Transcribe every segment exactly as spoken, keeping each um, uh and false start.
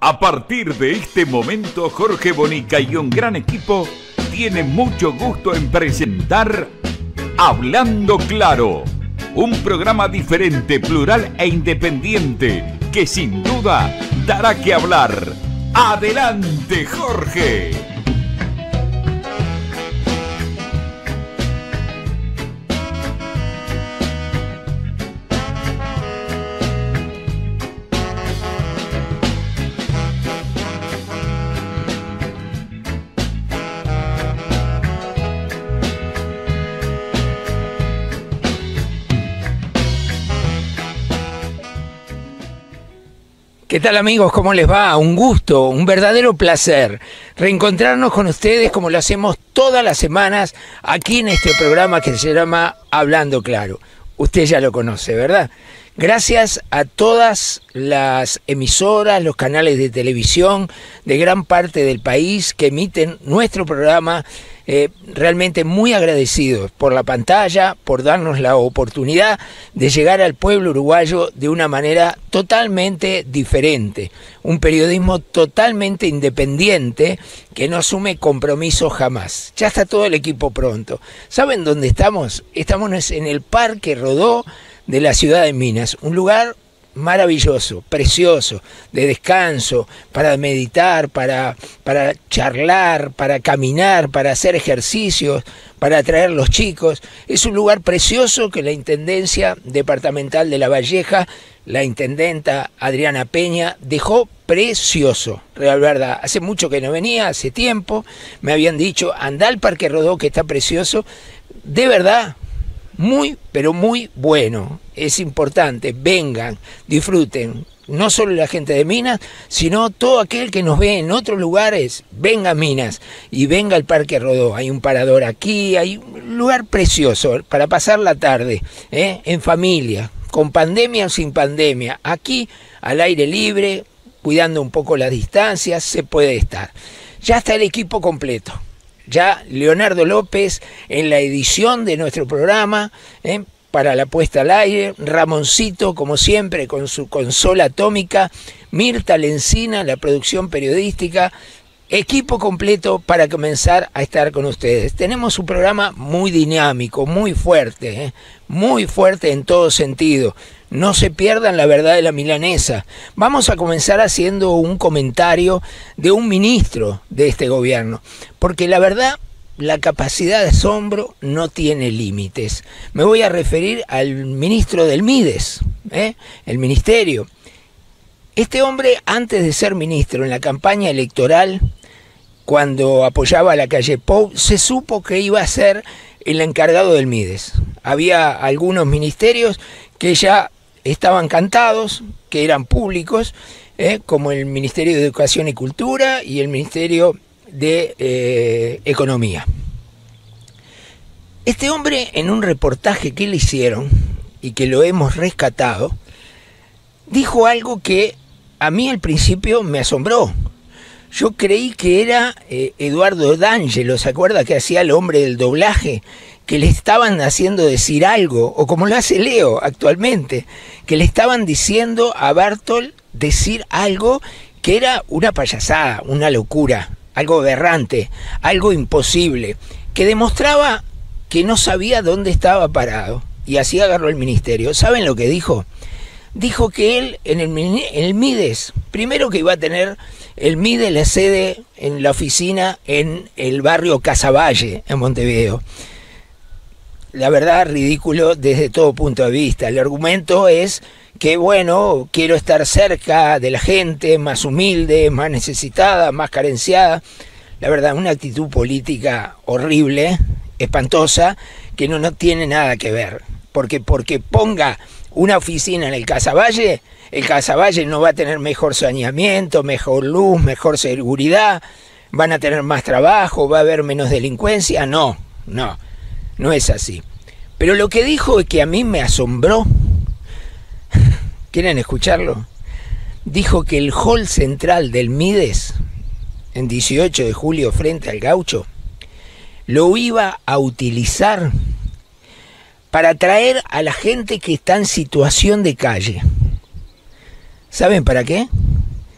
A partir de este momento, Jorge Bonica y un gran equipo tiene mucho gusto en presentar Hablando Claro, un programa diferente, plural e independiente que sin duda dará que hablar. ¡Adelante, Jorge! ¿Qué tal, amigos? ¿Cómo les va? Un gusto, un verdadero placer reencontrarnos con ustedes como lo hacemos todas las semanas aquí en este programa que se llama Hablando Claro. Usted ya lo conoce, ¿verdad? Gracias a todas las emisoras, los canales de televisión de gran parte del país que emiten nuestro programa. Eh, realmente muy agradecidos por la pantalla, por darnos la oportunidad de llegar al pueblo uruguayo de una manera totalmente diferente. Un periodismo totalmente independiente que no asume compromisos jamás. Ya está todo el equipo pronto. ¿Saben dónde estamos? Estamos en el Parque Rodó de la ciudad de Minas, un lugar maravilloso, precioso, de descanso, para meditar, para, para charlar, para caminar, para hacer ejercicios, para atraer los chicos. Es un lugar precioso que la Intendencia Departamental de La Valleja, la Intendenta Adriana Peña, dejó precioso, real verdad. Hace mucho que no venía, hace tiempo, me habían dicho, andá al Parque Rodó que está precioso, de verdad. Muy, pero muy bueno. Es importante, vengan, disfruten. No solo la gente de Minas, sino todo aquel que nos ve en otros lugares. Venga a Minas y venga al Parque Rodó. Hay un parador aquí, hay un lugar precioso para pasar la tarde, ¿eh? En familia, con pandemia o sin pandemia. Aquí, al aire libre, cuidando un poco las distancias, se puede estar. Ya está el equipo completo. Ya Leonardo López en la edición de nuestro programa, ¿eh? Para la puesta al aire, Ramoncito, como siempre, con su consola atómica, Mirta Lencina, la producción periodística, equipo completo para comenzar a estar con ustedes. Tenemos un programa muy dinámico, muy fuerte, ¿eh? Muy fuerte en todo sentido. No se pierdan la verdad de la milanesa. Vamos a comenzar haciendo un comentario de un ministro de este gobierno, porque la verdad, la capacidad de asombro no tiene límites. Me voy a referir al ministro del Mides, ¿eh? El ministerio. Este hombre, antes de ser ministro, en la campaña electoral, cuando apoyaba a la calle Pou, se supo que iba a ser el encargado del Mides. Había algunos ministerios que ya estaban cantados, que eran públicos, eh, como el Ministerio de Educación y Cultura y el Ministerio de eh, Economía. Este hombre, en un reportaje que le hicieron, y que lo hemos rescatado, dijo algo que a mí al principio me asombró. Yo creí que era eh, Eduardo D'Angelo, ¿se acuerda que hacía el hombre del doblaje? Que le estaban haciendo decir algo, o como lo hace Leo actualmente, que le estaban diciendo a Bartol decir algo que era una payasada, una locura, algo aberrante, algo imposible, que demostraba que no sabía dónde estaba parado, y así agarró el ministerio. ¿Saben lo que dijo? Dijo que él en el, en el Mides, primero que iba a tener el Mides la sede en la oficina en el barrio Casavalle, en Montevideo. La verdad, ridículo desde todo punto de vista. El argumento es que, bueno, quiero estar cerca de la gente más humilde, más necesitada, más carenciada. La verdad, una actitud política horrible, espantosa, que no, no tiene nada que ver. Porque porque ponga una oficina en el Casavalle, el Casavalle no va a tener mejor saneamiento, mejor luz, mejor seguridad, van a tener más trabajo, va a haber menos delincuencia. No, no. No es así. Pero lo que dijo es que a mí me asombró. ¿Quieren escucharlo? Dijo que el hall central del Mides, en dieciocho de julio frente al Gaucho, lo iba a utilizar para atraer a la gente que está en situación de calle. ¿Saben para qué?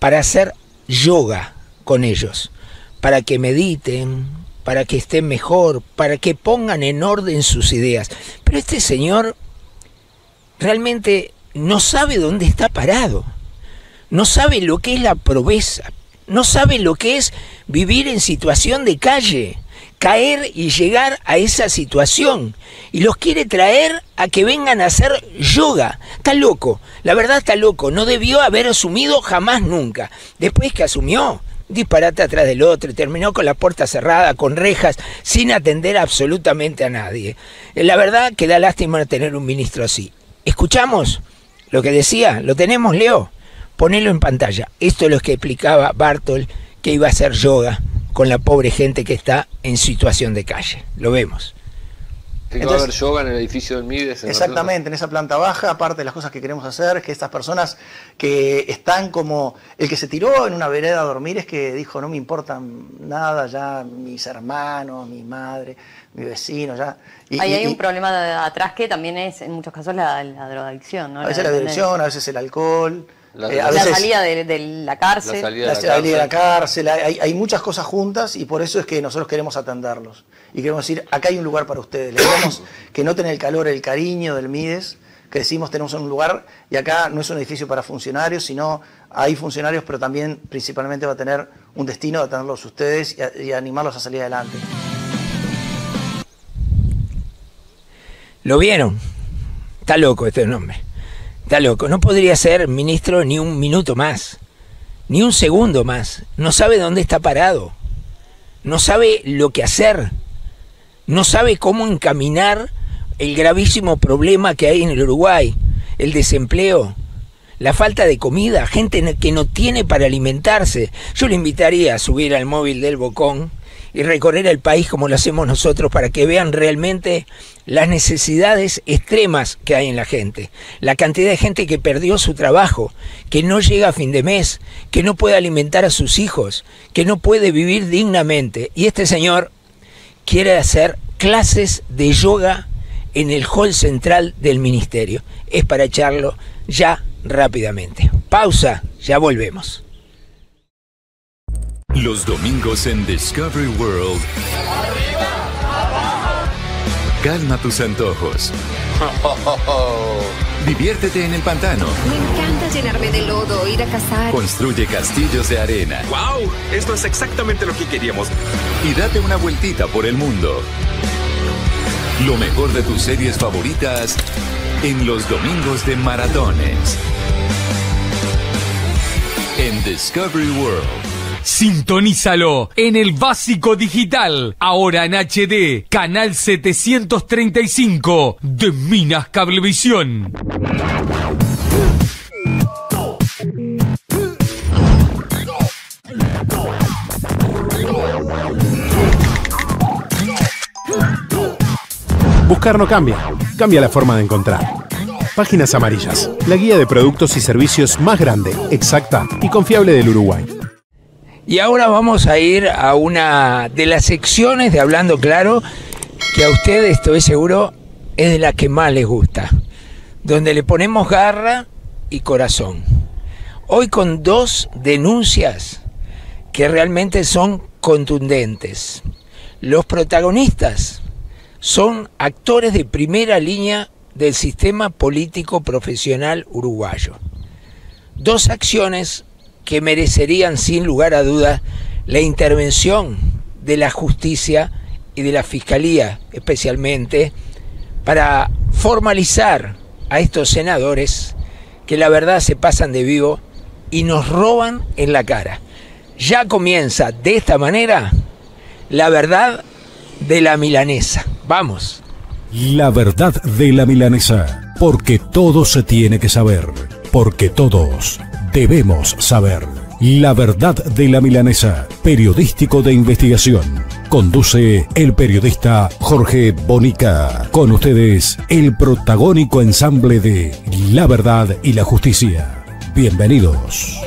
para hacer yoga con ellos, para que mediten, para que estén mejor, para que pongan en orden sus ideas. Pero este señor realmente no sabe dónde está parado, no sabe lo que es la pobreza, no sabe lo que es vivir en situación de calle, caer y llegar a esa situación, y los quiere traer a que vengan a hacer yoga. Está loco, la verdad está loco, no debió haber asumido jamás nunca. Después que asumió, disparate atrás del otro, terminó con la puerta cerrada, con rejas, sin atender absolutamente a nadie. La verdad que da lástima tener un ministro así. ¿Escuchamos lo que decía? ¿Lo tenemos, Leo? Ponelo en pantalla. Esto es lo que explicaba Bartol, que iba a hacer yoga con la pobre gente que está en situación de calle. Lo vemos. Entonces, va a haber yoga en el edificio del Mides. En exactamente, en esa planta baja. Aparte de las cosas que queremos hacer, es que estas personas que están como... El que se tiró en una vereda a dormir es que dijo, no me importan nada ya mis hermanos, mi madre, mi vecino, ya... Y, Ahí y, hay un y, problema de atrás que también es, en muchos casos, la, la drogadicción, ¿no? A veces la, la adicción, a veces el alcohol... La, eh, a la veces, salida de, de la cárcel. La salida de la, la, salida de la cárcel. Hay, hay muchas cosas juntas y por eso es que nosotros queremos atenderlos. Y queremos decir, acá hay un lugar para ustedes. Les queremos que noten el calor, el cariño del Mides, que decimos tenemos un lugar, y acá no es un edificio para funcionarios, sino hay funcionarios, pero también principalmente va a tener un destino de atenderlos ustedes y, a, y animarlos a salir adelante. ¿Lo vieron? Está loco este nombre. Está loco, no podría ser ministro ni un minuto más, ni un segundo más. No sabe dónde está parado, no sabe lo que hacer, no sabe cómo encaminar el gravísimo problema que hay en el Uruguay, el desempleo, la falta de comida, gente que no tiene para alimentarse. Yo le invitaría a subir al móvil del Bocón y recorrer el país como lo hacemos nosotros para que vean realmente las necesidades extremas que hay en la gente. La cantidad de gente que perdió su trabajo, que no llega a fin de mes, que no puede alimentar a sus hijos, que no puede vivir dignamente. Y este señor quiere hacer clases de yoga en el hall central del ministerio. Es para echarlo ya rápidamente. Pausa, ya volvemos. Los domingos en Discovery World. Calma tus antojos. Diviértete en el pantano. Me encanta llenarme de lodo, ir a cazar. Construye castillos de arena. ¡Wow! Esto es exactamente lo que queríamos. Y date una vueltita por el mundo. Lo mejor de tus series favoritas en los domingos de maratones. En Discovery World. Sintonízalo en el Básico Digital, ahora en H D, canal setecientos treinta y cinco de Minas Cablevisión. Buscar no cambia, cambia la forma de encontrar. Páginas Amarillas, la guía de productos y servicios más grande, exacta y confiable del Uruguay. Y ahora vamos a ir a una de las secciones de Hablando Claro que a ustedes, estoy seguro, es de la que más les gusta, donde le ponemos garra y corazón. Hoy con dos denuncias que realmente son contundentes. Los protagonistas son actores de primera línea del sistema político profesional uruguayo. Dos acciones que merecerían sin lugar a dudas la intervención de la justicia y de la fiscalía, especialmente, para formalizar a estos senadores que la verdad se pasan de vivo y nos roban en la cara. Ya comienza de esta manera la verdad de la milanesa. Vamos. La verdad de la milanesa, porque todo se tiene que saber, porque todos debemos saber. La verdad de la milanesa, periodístico de investigación. Conduce el periodista Jorge Bonica. Con ustedes, el protagónico ensamble de La Verdad y la Justicia. Bienvenidos.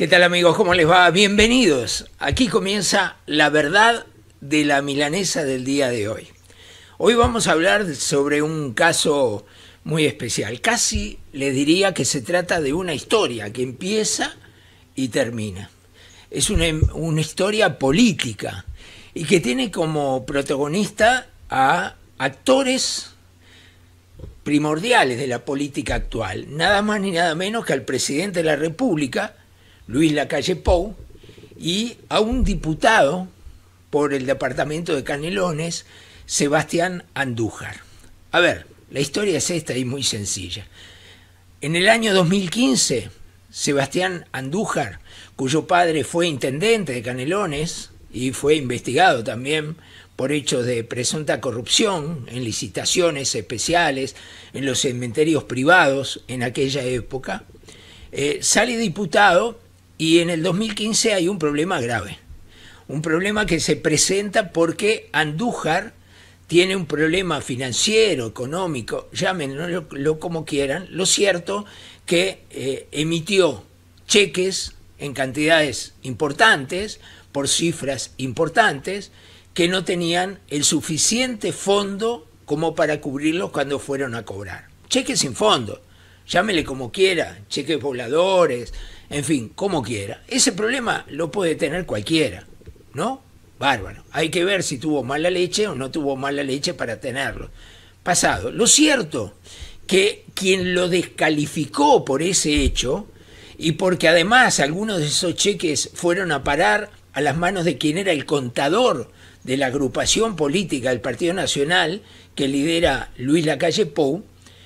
¿Qué tal, amigos? ¿Cómo les va? Bienvenidos. Aquí comienza la verdad de la milanesa del día de hoy. Hoy vamos a hablar sobre un caso muy especial. Casi le diría que se trata de una historia que empieza y termina. Es una, una historia política y que tiene como protagonista a actores primordiales de la política actual, nada más ni nada menos que al presidente de la República, Luis Lacalle Pou, y a un diputado por el departamento de Canelones, Sebastián Andújar. A ver, la historia es esta y muy sencilla. En el año dos mil quince, Sebastián Andújar, cuyo padre fue intendente de Canelones y fue investigado también por hechos de presunta corrupción en licitaciones especiales en los cementerios privados en aquella época, eh, sale diputado y en el dos mil quince hay un problema grave. Un problema que se presenta porque Andújar tiene un problema financiero, económico, llámenlo lo como quieran. Lo cierto que eh, emitió cheques en cantidades importantes, por cifras importantes, que no tenían el suficiente fondo como para cubrirlos cuando fueron a cobrar. Cheques sin fondo, llámele como quiera, cheques voladores, en fin, como quiera. Ese problema lo puede tener cualquiera, ¿no? Bárbaro. Hay que ver si tuvo mala leche o no tuvo mala leche para tenerlo. Pasado. Lo cierto que quien lo descalificó por ese hecho, y porque además algunos de esos cheques fueron a parar a las manos de quien era el contador de la agrupación política del Partido Nacional que lidera Luis Lacalle Pou,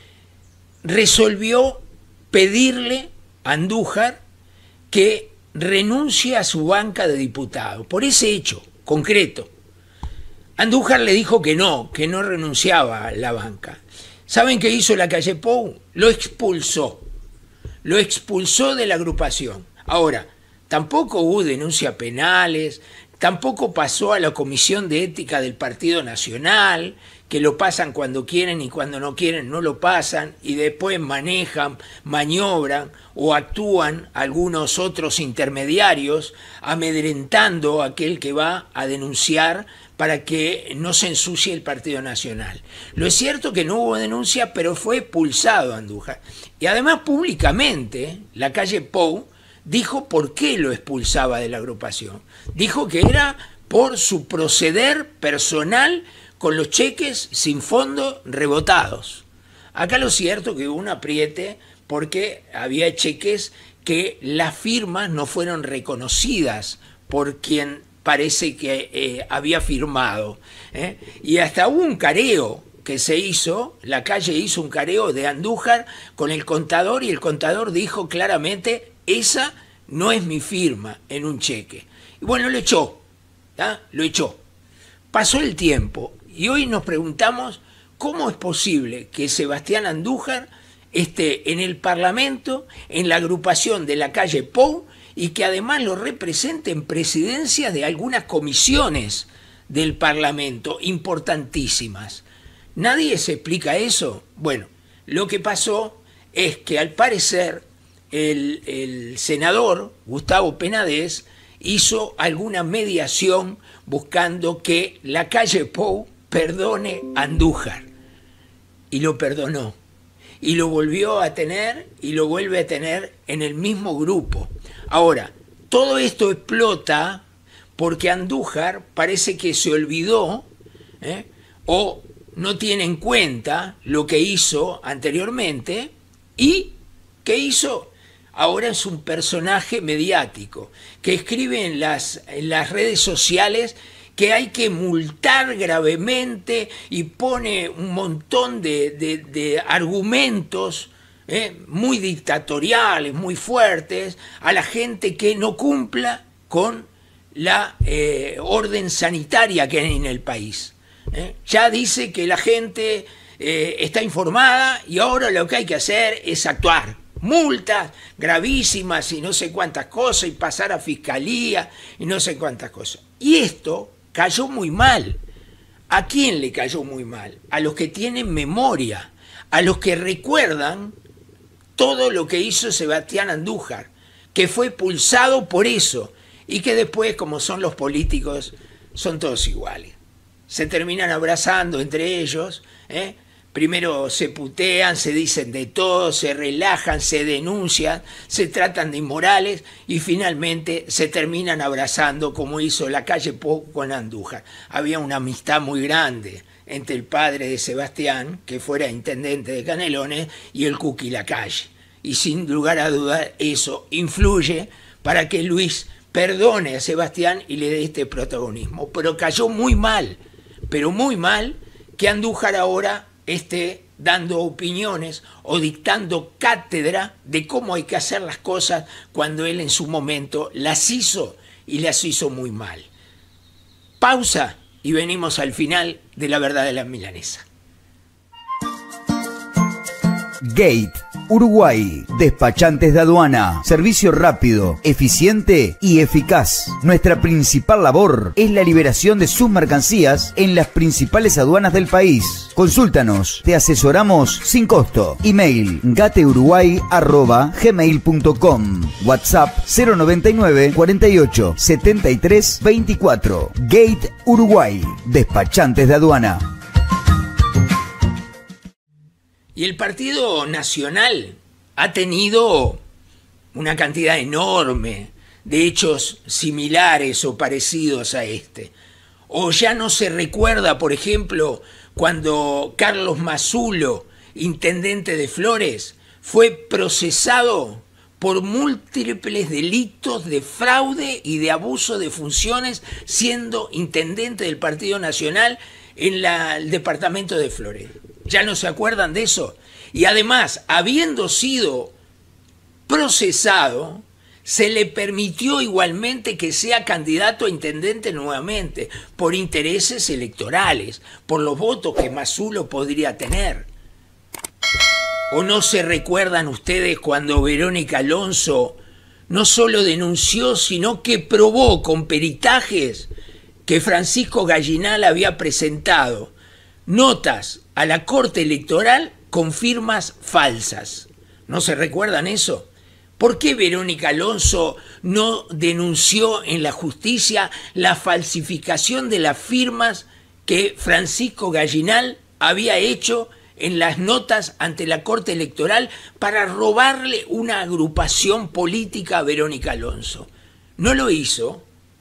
resolvió pedirle a Andújar que renuncie a su banca de diputado, por ese hecho concreto. Andújar le dijo que no, que no renunciaba a la banca. ¿Saben qué hizo Lacalle Pou? Lo expulsó, lo expulsó de la agrupación. Ahora, tampoco hubo denuncias penales, tampoco pasó a la Comisión de Ética del Partido Nacional, que lo pasan cuando quieren y cuando no quieren no lo pasan, y después manejan, maniobran o actúan algunos otros intermediarios amedrentando a aquel que va a denunciar para que no se ensucie el Partido Nacional. Lo es cierto que no hubo denuncia, pero fue expulsado Andújar. Y además públicamente Lacalle Pou dijo por qué lo expulsaba de la agrupación. Dijo que era por su proceder personal con los cheques sin fondo rebotados. Acá lo cierto que hubo un apriete porque había cheques que las firmas no fueron reconocidas por quien parece que eh, había firmado. ¿eh? Y hasta hubo un careo que se hizo, Lacalle hizo un careo de Andújar con el contador y el contador dijo claramente: esa no es mi firma en un cheque. Y bueno, lo echó, ¿tá? Lo echó. Pasó el tiempo y hoy nos preguntamos cómo es posible que Sebastián Andújar esté en el Parlamento, en la agrupación de Lacalle Pou, y que además lo represente en presidencias de algunas comisiones del Parlamento importantísimas. ¿Nadie se explica eso? Bueno, lo que pasó es que al parecer el, el senador Gustavo Penades hizo alguna mediación buscando que Lacalle Pou perdone a Andújar. Y lo perdonó. Y lo volvió a tener y lo vuelve a tener en el mismo grupo. Ahora, todo esto explota porque Andújar parece que se olvidó ¿eh? o no tiene en cuenta lo que hizo anteriormente. ¿Y qué hizo? Ahora es un personaje mediático que escribe en las, en las redes sociales que hay que multar gravemente y pone un montón de, de, de argumentos eh, muy dictatoriales, muy fuertes, a la gente que no cumpla con la eh, orden sanitaria que hay en el país. ¿eh? Ya dice que la gente eh, está informada y ahora lo que hay que hacer es actuar. Multas gravísimas y no sé cuántas cosas y pasar a fiscalía y no sé cuántas cosas. Y esto cayó muy mal. ¿A quién le cayó muy mal? A los que tienen memoria, a los que recuerdan todo lo que hizo Sebastián Andújar, que fue pulsado por eso y que después, como son los políticos, son todos iguales. Se terminan abrazando entre ellos, ¿eh? Primero se putean, se dicen de todo, se relajan, se denuncian, se tratan de inmorales y finalmente se terminan abrazando como hizo Lacalle Pou con Andújar. Había una amistad muy grande entre el padre de Sebastián, que fuera intendente de Canelones, y el Cuqui Lacalle. Y sin lugar a dudas eso influye para que Luis perdone a Sebastián y le dé este protagonismo. Pero cayó muy mal, pero muy mal que Andújar ahora esté dando opiniones o dictando cátedra de cómo hay que hacer las cosas cuando él en su momento las hizo y las hizo muy mal. Pausa y venimos al final de La Verdad de la Milanesa. Gate Uruguay, despachantes de aduana, servicio rápido, eficiente y eficaz. Nuestra principal labor es la liberación de sus mercancías en las principales aduanas del país. Consúltanos, te asesoramos sin costo. Email gateuruguay arroba gmail punto com. WhatsApp cero noventa y nueve, cuarenta y ocho, setenta y tres, veinticuatro. Gate Uruguay, despachantes de aduana. Y el Partido Nacional ha tenido una cantidad enorme de hechos similares o parecidos a este. O ya no se recuerda, por ejemplo, cuando Carlos Mazzulo, intendente de Flores, fue procesado por múltiples delitos de fraude y de abuso de funciones siendo intendente del Partido Nacional en la, el departamento de Flores. ¿Ya no se acuerdan de eso? Y además, habiendo sido procesado, se le permitió igualmente que sea candidato a intendente nuevamente, por intereses electorales, por los votos que Mazzulo podría tener. ¿O no se recuerdan ustedes cuando Verónica Alonso no solo denunció, sino que probó con peritajes que Francisco Gallinal había presentado notas a la Corte Electoral con firmas falsas? ¿No se recuerdan eso? ¿Por qué Verónica Alonso no denunció en la justicia la falsificación de las firmas que Francisco Gallinal había hecho en las notas ante la Corte Electoral para robarle una agrupación política a Verónica Alonso? No lo hizo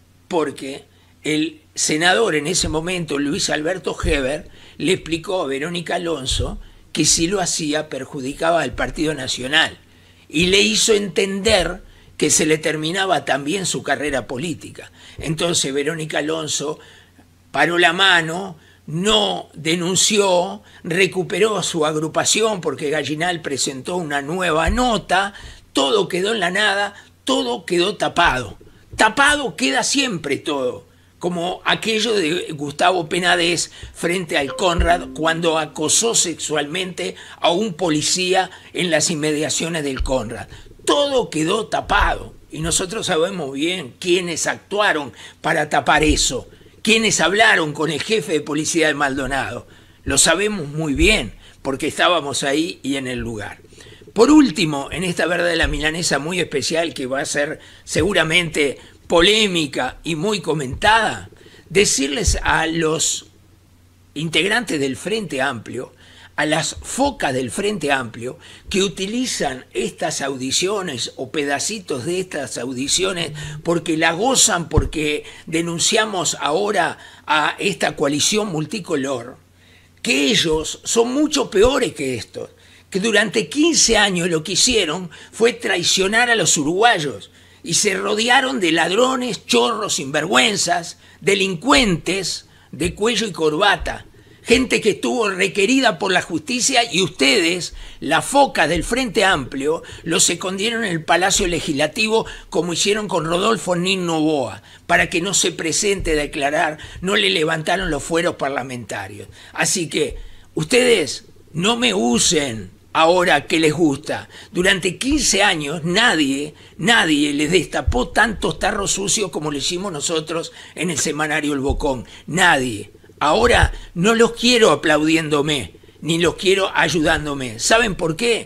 porque el senador en ese momento, Luis Alberto Heber, le explicó a Verónica Alonso que si lo hacía perjudicaba al Partido Nacional y le hizo entender que se le terminaba también su carrera política. Entonces Verónica Alonso paró la mano, no denunció, recuperó su agrupación porque Gallinal presentó una nueva nota, todo quedó en la nada, todo quedó tapado. Tapado queda siempre todo, como aquello de Gustavo Penades frente al Conrad cuando acosó sexualmente a un policía en las inmediaciones del Conrad. Todo quedó tapado y nosotros sabemos bien quiénes actuaron para tapar eso, quiénes hablaron con el jefe de policía de Maldonado. Lo sabemos muy bien porque estábamos ahí y en el lugar. Por último, en esta Verdad de la Milanesa muy especial que va a ser seguramente polémica y muy comentada, decirles a los integrantes del Frente Amplio, a las focas del Frente Amplio, que utilizan estas audiciones o pedacitos de estas audiciones porque la gozan, porque denunciamos ahora a esta coalición multicolor, que ellos son mucho peores que estos, que durante quince años lo que hicieron fue traicionar a los uruguayos, y se rodearon de ladrones, chorros, sinvergüenzas, delincuentes de cuello y corbata, gente que estuvo requerida por la justicia y ustedes, la foca del Frente Amplio, los escondieron en el Palacio Legislativo como hicieron con Rodolfo Nin Noboa, para que no se presente a declarar, no le levantaron los fueros parlamentarios. Así que ustedes no me usen ahora que les gusta. Durante quince años nadie, nadie les destapó tantos tarros sucios como lo hicimos nosotros en el semanario El Bocón. Nadie. Ahora no los quiero aplaudiéndome, ni los quiero ayudándome. ¿Saben por qué?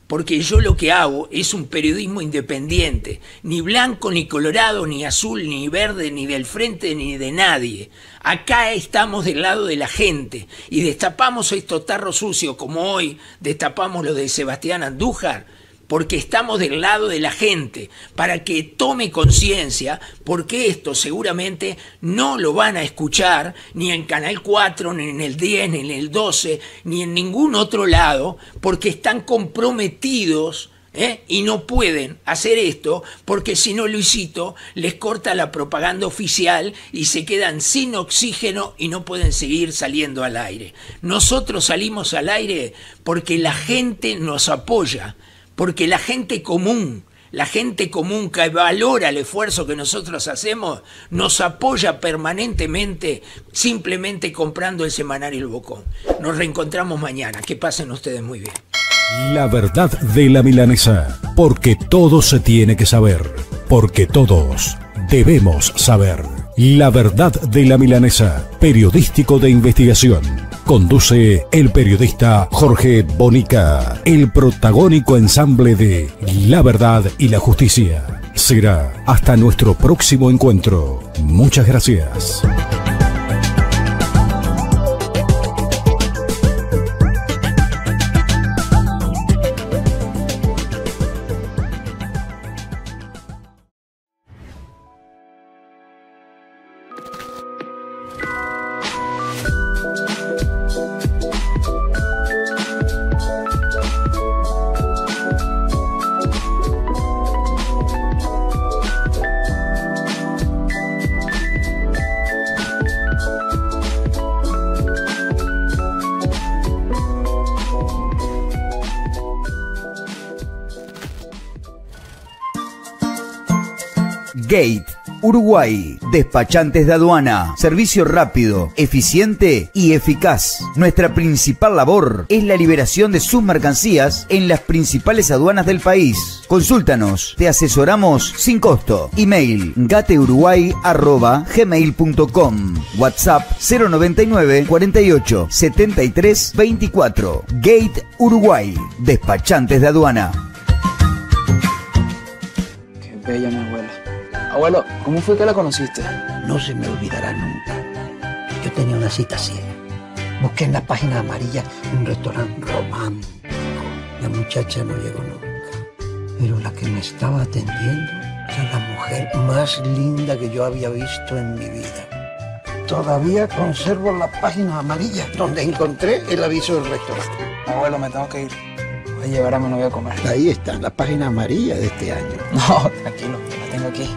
porque yo lo que hago es un periodismo independiente, ni blanco, ni colorado, ni azul, ni verde, ni del frente, ni de nadie. Acá estamos del lado de la gente y destapamos estos tarros sucios como hoy destapamos los de Sebastián Andújar, porque estamos del lado de la gente, para que tome conciencia, porque esto seguramente no lo van a escuchar ni en Canal cuatro, ni en el diez, ni en el doce, ni en ningún otro lado, porque están comprometidos, ¿eh? Y no pueden hacer esto, porque si no, Luisito les corta la propaganda oficial y se quedan sin oxígeno y no pueden seguir saliendo al aire. Nosotros salimos al aire porque la gente nos apoya, porque la gente común, la gente común que valora el esfuerzo que nosotros hacemos, nos apoya permanentemente simplemente comprando el semanario El Bocón. Nos reencontramos mañana. Que pasen ustedes muy bien. La verdad de la milanesa, porque todo se tiene que saber, porque todos debemos saber. La verdad de la milanesa, periodístico de investigación. Conduce el periodista Jorge Bonica, el protagónico ensamble de La Verdad y la Justicia. Será hasta nuestro próximo encuentro. Muchas gracias. Gate, Uruguay, despachantes de aduana, servicio rápido, eficiente y eficaz. Nuestra principal labor es la liberación de sus mercancías en las principales aduanas del país. Consúltanos, te asesoramos sin costo. Email gateuruguay arroba gmail punto com. WhatsApp cero noventa y nueve, cuarenta y ocho, setenta y tres, veinticuatro. Gate Uruguay, despachantes de aduana. Qué bella mi abuela. Abuelo, ¿cómo fue que la conociste? No se me olvidará nunca. Yo tenía una cita ciega. Busqué en la página amarilla un restaurante romántico. La muchacha no llegó nunca. Pero la que me estaba atendiendo era la mujer más linda que yo había visto en mi vida. Todavía conservo la página amarilla donde encontré el aviso del restaurante. Abuelo, me tengo que ir. Voy a llevar a mi novia a comer. Ahí está, la página amarilla de este año. No, tranquilo, la tengo aquí.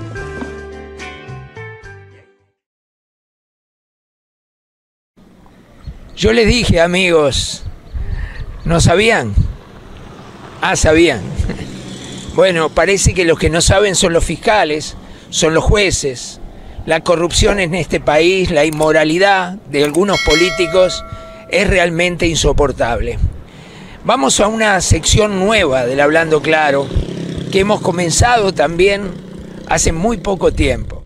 Yo les dije, amigos, ¿no sabían? Ah, sabían. Bueno, parece que los que no saben son los fiscales, son los jueces. La corrupción en este país, la inmoralidad de algunos políticos es realmente insoportable. Vamos a una sección nueva del Hablando Claro, que hemos comenzado también hace muy poco tiempo.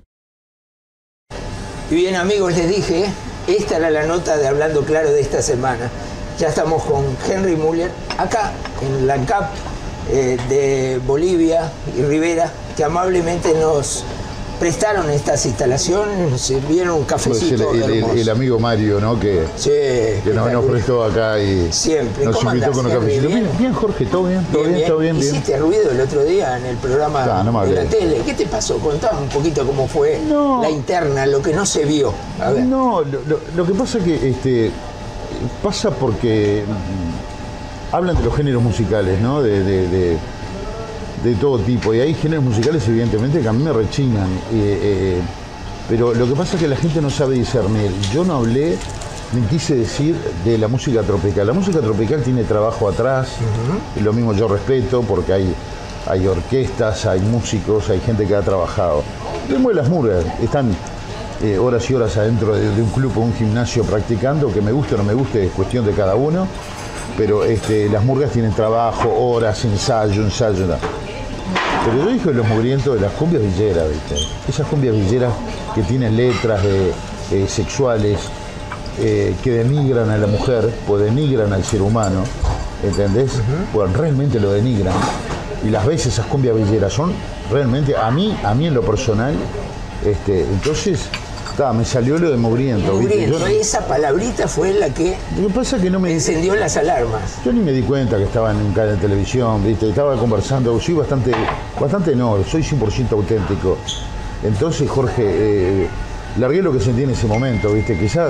Y bien, amigos, les dije, esta era la nota de Hablando Claro de esta semana. Ya estamos con Henry Müller, acá en la ANCAP eh, de Bolivia y Rivera, que amablemente nos prestaron estas instalaciones, nos sirvieron un cafecito. Pues el, el, el, el amigo Mario, ¿no? Que, sí, que nos, nos prestó acá y siempre. Nos invitó con los cafecitos. Bien, bien, Jorge, todo bien, todo bien, bien, todo bien. Hiciste bien. Ruido el otro día en el programa ah, no de la tele. ¿Qué te pasó? Contame un poquito cómo fue no. la interna, lo que no se vio. A ver. No, lo, lo, lo que pasa es que este, pasa porque hablan de los géneros musicales, ¿no? De, de, de, de todo tipo, y hay géneros musicales evidentemente que a mí me rechinan, eh, eh, pero lo que pasa es que la gente no sabe discernir. Yo no hablé ni quise decir de la música tropical. La música tropical tiene trabajo atrás, uh-huh. y lo mismo yo respeto porque hay, hay orquestas, hay músicos, hay gente que ha trabajado. Vemos las murgas, están eh, horas y horas adentro de, de un club o un gimnasio practicando, que me guste o no me guste es cuestión de cada uno, pero este, las murgas tienen trabajo, horas, ensayo, ensayo, no. Pero yo dije los mugrientos de las cumbias villeras, ¿viste? Esas cumbias villeras que tienen letras de, eh, sexuales, eh, que denigran a la mujer, o denigran al ser humano, ¿entendés? Uh-huh. Bueno, realmente lo denigran. Y las veces esas cumbias villeras son realmente, a mí, a mí en lo personal, este, entonces, ta, me salió lo de mugriento. Mugriento, yo, esa palabrita fue la que, lo que pasa que no me encendió las alarmas. Yo ni me di cuenta que estaba en un canal de televisión, ¿viste? Estaba conversando, soy bastante, bastante no, soy cien por ciento auténtico. Entonces, Jorge, eh, largué lo que sentí en ese momento, ¿viste? Quizás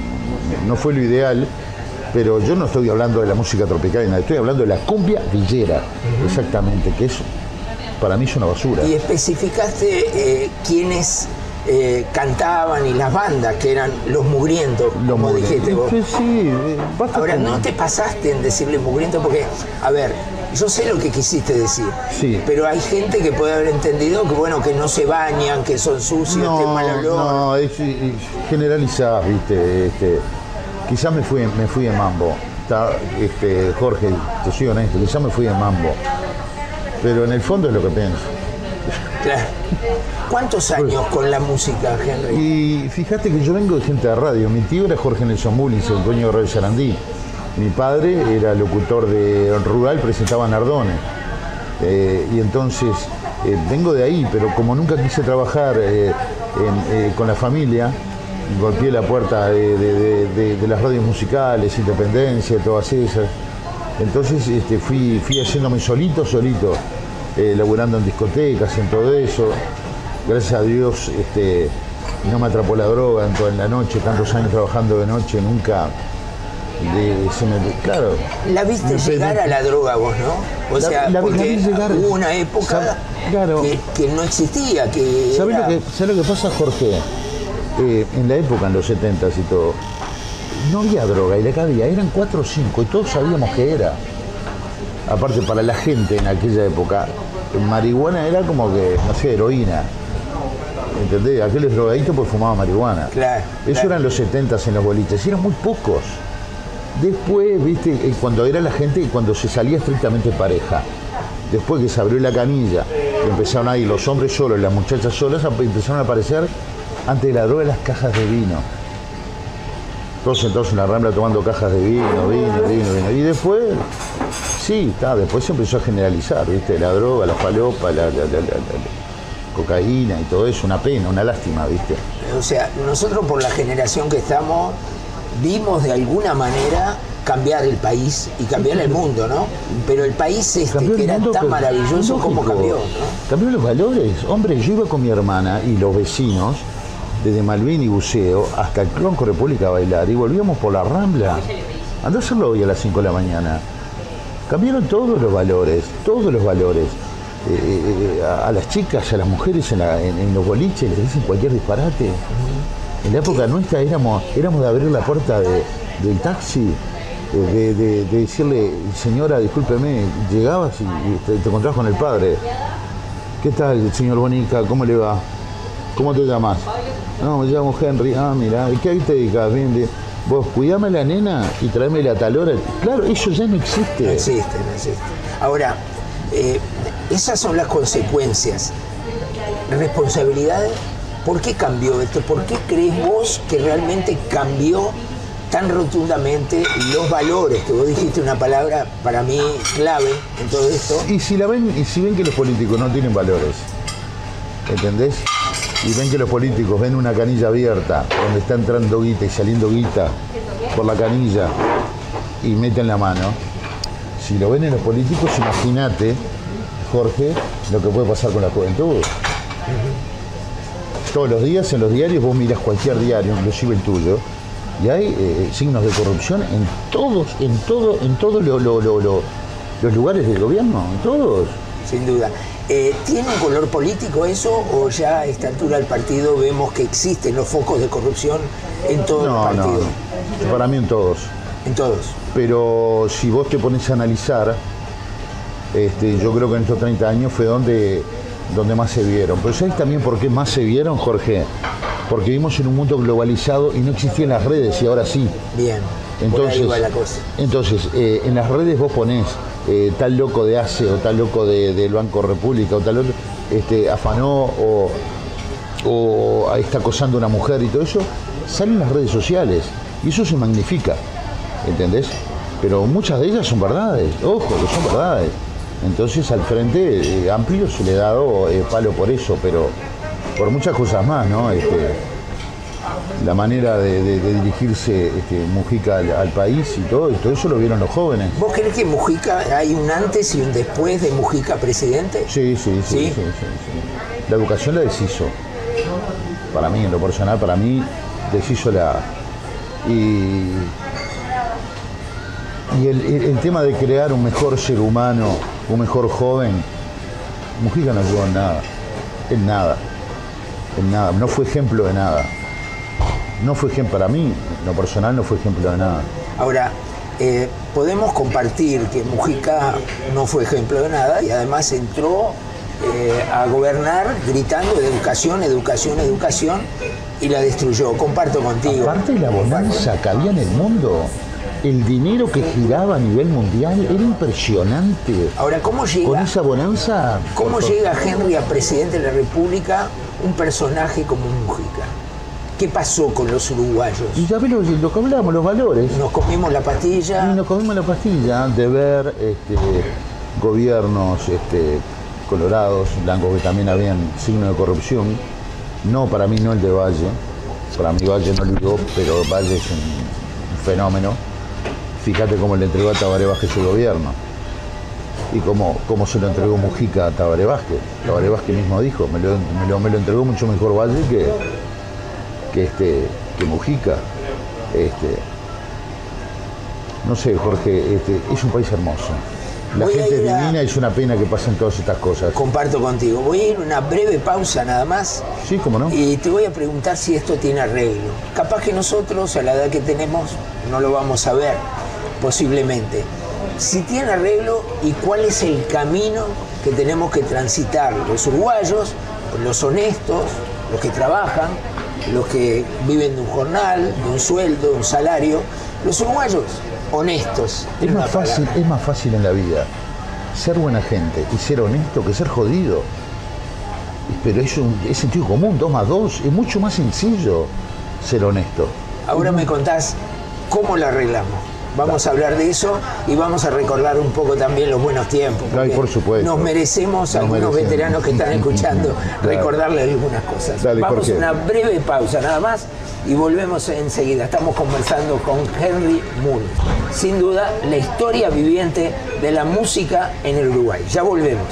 no fue lo ideal, pero yo no estoy hablando de la música tropical, estoy hablando de la cumbia villera, uh-huh. exactamente, que es, para mí es una basura. Y especificaste eh, quiénes eh, cantaban y las bandas, que eran los mugrientos, los como mugrientos. Dijiste vos. Sí, sí, basta. Ahora, no te pasaste en decirle mugriento porque, a ver, yo sé lo que quisiste decir, sí. pero hay gente que puede haber entendido que, bueno, que no se bañan, que son sucios, no, que es mal olor. No, es, es generalizar, ¿viste? Este, quizás me fui, me fui en mambo. Está, este, Jorge, te soy honesto, quizás me fui en mambo. Pero en el fondo es lo que pienso. Claro. ¿Cuántos años con la música, Henry? Y fíjate que yo vengo de gente de radio. Mi tío era Jorge Nelson Mullins, el dueño de Radio Sarandí. Mi padre era locutor de rural, presentaba Nardone. Eh, y entonces eh, vengo de ahí, pero como nunca quise trabajar eh, en, eh, con la familia, golpeé la puerta de, de, de, de, de las radios musicales, Independencia, todas esas. Entonces este, fui, fui haciéndome solito, solito, eh, laburando en discotecas, en todo eso. Gracias a Dios este, no me atrapó la droga en toda la noche, tantos años trabajando de noche, nunca... De, se me, claro. La viste me, llegar me, a la droga vos, ¿no? O la, sea, la, porque la vi llegar, hubo una época claro, que, que no existía, que ¿sabes, era... lo que, ¿sabes lo que pasa, Jorge? Eh, en la época, en los setentas y todo, no había droga, y la que había, eran cuatro o cinco, y todos sabíamos que era. Aparte, para la gente en aquella época, marihuana era como que, no sé, heroína. ¿Entendés? Aquellos drogaditos pues fumaban marihuana. Claro. Eso claro. eran los setentas en los boliches, y eran muy pocos. Después, viste, cuando era la gente, cuando se salía estrictamente pareja, después que se abrió la canilla, empezaron a ir los hombres solos, las muchachas solas, empezaron a aparecer antes de la droga las cajas de vino. Todos sentados en la Rambla tomando cajas de vino, vino, vino, vino. Y después, sí, está, después se empezó a generalizar, viste, la droga, la falopa, la, la, la, la, la cocaína y todo eso, una pena, una lástima, viste. O sea, nosotros por la generación que estamos, vimos de alguna manera cambiar el país y cambiar el mundo, ¿no? Pero el país este que era mundo, tan maravilloso como cambió, ¿no? Cambió los valores. Hombre, yo iba con mi hermana y los vecinos, desde Malvin y Buceo hasta el Tronco República a bailar, y volvíamos por la Rambla. Andá a hacerlo hoy a las cinco de la mañana. Cambiaron todos los valores, todos los valores. Eh, eh, a, a las chicas, a las mujeres en, la, en, en los boliches les dicen cualquier disparate. En la época nuestra éramos, éramos de abrir la puerta de, del taxi, de, de, de decirle, señora, discúlpeme, llegabas y, y te, te encontrabas con el padre. ¿Qué tal, señor Bonica? ¿Cómo le va? ¿Cómo te llamas? No, me llamo Henry. Ah, mira, ¿y qué ahí te dedicas? Bien, bien. Vos, cuidame a la nena y tráeme a tal hora. Claro, eso ya no existe. No existe, no existe. Ahora, eh, esas son las consecuencias. Responsabilidades. ¿Por qué cambió esto? ¿Por qué crees vos que realmente cambió tan rotundamente los valores? Que vos dijiste una palabra para mí clave en todo esto. Y si la ven, y si ven que los políticos no tienen valores, ¿entendés? Y ven que los políticos ven una canilla abierta donde está entrando guita y saliendo guita por la canilla y meten la mano. Si lo ven en los políticos, imagínate, Jorge, lo que puede pasar con la juventud. Uh-huh. Todos los días en los diarios, vos mirás cualquier diario, inclusive el tuyo, y hay eh, signos de corrupción en todos, en todo, en todos lo, lo, lo, lo, los lugares del gobierno, en todos. Sin duda. Eh, ¿Tiene un color político eso o ya a esta altura del partido vemos que existen los focos de corrupción en todo no, el partido? No, para mí en todos. En todos. Pero si vos te pones a analizar, este, yo creo que en estos treinta años fue donde, donde más se vieron. Pero ¿sabés también por qué más se vieron, Jorge? Porque vivimos en un mundo globalizado y no existían las redes y ahora sí. Bien. Entonces, por ahí va la cosa. Entonces eh, en las redes vos ponés eh, tal loco de A C E o tal loco de, del Banco República o tal otro, este, afanó o, o está acosando a una mujer y todo eso, salen las redes sociales y eso se magnifica, ¿entendés? pero muchas de ellas son verdades, ojo, que son verdades. Entonces al Frente eh, Amplio se le ha dado eh, palo por eso, pero por muchas cosas más, ¿no? Este, la manera de, de, de dirigirse este, Mujica al, al país y todo, y todo eso lo vieron los jóvenes. ¿Vos crees que Mujica, hay un antes y un después de Mujica presidente? Sí, sí, sí, sí, sí, sí, sí. La educación la deshizo. Para mí, en lo personal, para mí, deshizo la... Y, y el, el, el tema de crear un mejor ser humano, un mejor joven, Mujica no ayudó en nada, en nada, en nada, no fue ejemplo de nada. No fue ejemplo, para mí, en lo personal, no fue ejemplo de nada. Ahora, eh, podemos compartir que Mujica no fue ejemplo de nada y además entró eh, a gobernar gritando de educación, educación, educación y la destruyó. Comparto contigo. Aparte de la bonanza que había en el mundo, el dinero que giraba a nivel mundial era impresionante. Ahora, ¿cómo llega? Con esa bonanza... ¿Cómo llega Henry a presidente de la República un personaje como Mujica? ¿Qué pasó con los uruguayos? Y ya ves lo, lo que hablábamos, los valores. Nos comimos la pastilla. Y nos comimos la pastilla de ver este, gobiernos este, colorados, blancos, que también habían signos de corrupción. No, para mí no el de Valle. Para mí Valle no ligó, pero Valle es un, un fenómeno. Fíjate cómo le entregó a Tabaré Vázquez el gobierno. Y cómo, cómo se lo entregó Mujica a Tabaré Vázquez. Tabaré Vázquez mismo dijo, me lo, me lo, me lo entregó mucho mejor Valle que... que este que Mujica. Este, no sé, Jorge, este, es un país hermoso. La Voy gente es a... divina y es una pena que pasen todas estas cosas. Comparto contigo. Voy a ir a una breve pausa nada más. Sí, cómo no. Y te voy a preguntar si esto tiene arreglo. Capaz que nosotros, a la edad que tenemos, no lo vamos a ver, posiblemente. Si tiene arreglo y cuál es el camino que tenemos que transitar los uruguayos, los honestos, los que trabajan, los que viven de un jornal, de un sueldo, de un salario, los uruguayos honestos. Es más fácil, es más fácil en la vida ser buena gente y ser honesto que ser jodido. Pero es, un, es sentido común, dos más dos, es mucho más sencillo ser honesto. Ahora me contás cómo lo arreglamos. Vamos a hablar de eso y vamos a recordar un poco también los buenos tiempos. Ay, por supuesto. Nos merecemos a nos algunos merecemos. veteranos que están escuchando recordarles algunas cosas. Dale, vamos Jorge. a una breve pausa nada más y volvemos enseguida. Estamos conversando con Henry Moore. Sin duda, la historia viviente de la música en el Uruguay. Ya volvemos.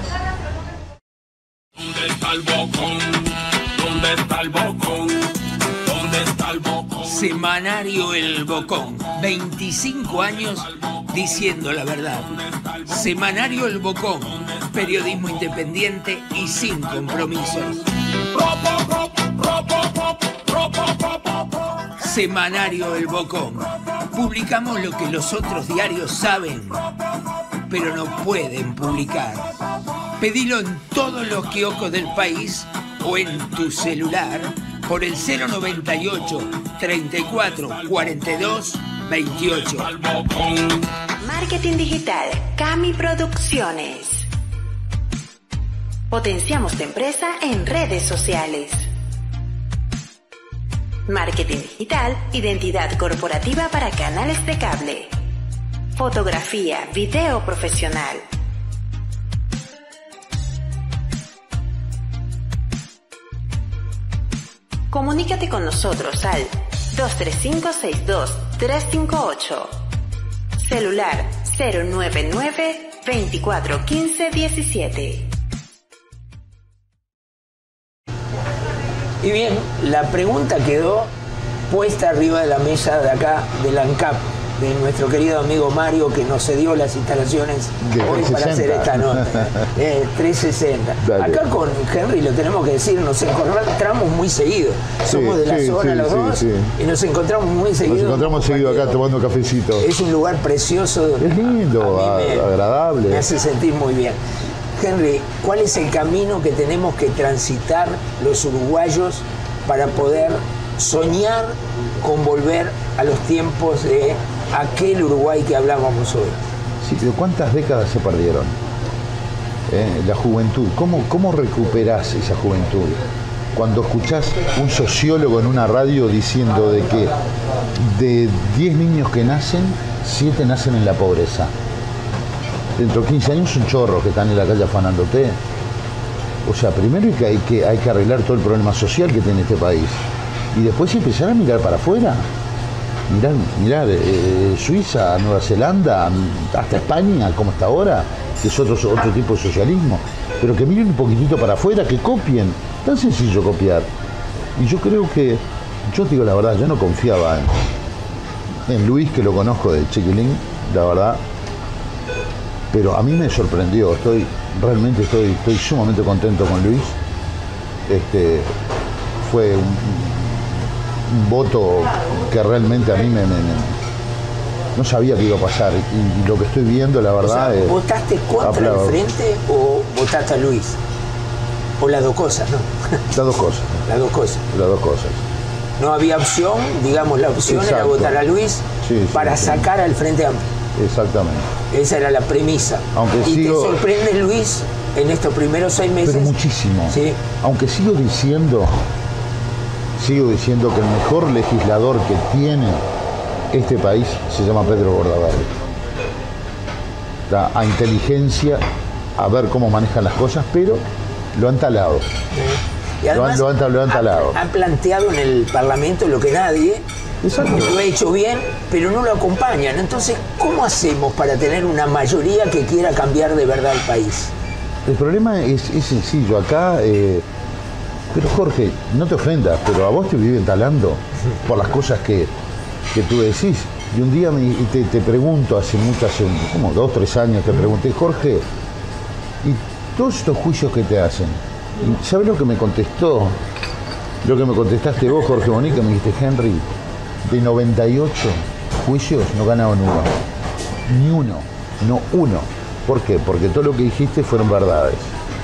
¿Dónde está el bocón? ¿Dónde está el bocón? ¿Dónde está el bocón? Semanario El Bocón, veinticinco años diciendo la verdad. Semanario El Bocón, periodismo independiente y sin compromisos. Semanario El Bocón. Publicamos lo que los otros diarios saben, pero no pueden publicar. Pedilo en todos los kioscos del país o en tu celular por el cero noventa y ocho, treinta y cuatro, cuarenta y dos, veintiocho. Marketing digital, Cami Producciones. Potenciamos tu empresa en redes sociales. Marketing digital, identidad corporativa para canales de cable. Fotografía, video profesional. Comunícate con nosotros al dos tres cinco, seis dos, tres cinco ocho. Celular cero nueve nueve, veinticuatro, quince, diecisiete. Y bien, la pregunta quedó puesta arriba de la mesa de acá, del ANCAP, de nuestro querido amigo Mario, que nos cedió las instalaciones de hoy para hacer esta nota. Eh, trescientos sesenta. Dale. Acá con Henry, lo tenemos que decir, nos encontramos muy seguido. Sí, Somos de la sí, zona sí, los sí, dos sí. y nos encontramos muy seguido. Nos encontramos seguido acá tomando cafecito. Es un lugar precioso. Es lindo, a, a me, agradable. Me hace sentir muy bien. Henry, ¿cuál es el camino que tenemos que transitar los uruguayos para poder soñar con volver a los tiempos de aquel Uruguay que hablábamos hoy? Sí, pero ¿cuántas décadas se perdieron? Eh, la juventud, ¿cómo, cómo recuperás esa juventud? Cuando escuchás un sociólogo en una radio diciendo de que de diez niños que nacen, siete nacen en la pobreza. Dentro de quince años son chorros que están en la calle afanándote. O sea, primero hay que, hay que, hay que arreglar todo el problema social que tiene este país. Y después empezar a mirar para afuera. Mirar, mirar eh, Suiza, Nueva Zelanda, hasta España, como está ahora, que es otro, otro tipo de socialismo. Pero que miren un poquitito para afuera, que copien. Tan sencillo copiar. Y yo creo que, yo te digo la verdad, yo no confiaba en, en Luis, que lo conozco de Chiquilín, la verdad. Pero a mí me sorprendió, estoy, realmente estoy, estoy sumamente contento con Luis. Este, fue un, un voto que realmente a mí me, me, me no sabía que iba a pasar. Y, y lo que estoy viendo, la verdad, o sea, es... ¿votaste contra aplaudo. el frente o votaste a Luis? O las dos cosas, ¿no? Las dos cosas. Las dos cosas. Las dos cosas. No había opción, digamos, la opción Exacto. era votar a Luis sí, sí, para sí. sacar al Frente Amplio. Exactamente. Esa era la premisa. Aunque y sigo... te sorprende, Luis, en estos primeros seis meses. Pero muchísimo. Sí. Aunque sigo diciendo, sigo diciendo que el mejor legislador que tiene este país se llama Pedro Bordaberry. Da a inteligencia, a ver cómo manejan las cosas, pero lo han talado. Y además, lo han, lo han, lo han talado. Ha, ha planteado en el Parlamento lo que nadie. Exacto. Lo ha hecho bien, pero no lo acompañan. Entonces, ¿cómo hacemos para tener una mayoría que quiera cambiar de verdad el país? El problema es, es sencillo. Acá, eh, pero Jorge, no te ofendas, pero a vos te viven talando por las cosas que, que tú decís. Y un día me, te, te pregunto, hace mucho, hace como dos, tres años, te pregunté, Jorge, ¿y todos estos juicios que te hacen? ¿Sabes lo que me contestó? Lo que me contestaste vos, Jorge Bonica, me dijiste, Henry, de noventa y ocho juicios no ganaron uno. Ni uno. No uno. ¿Por qué? Porque todo lo que dijiste fueron verdades.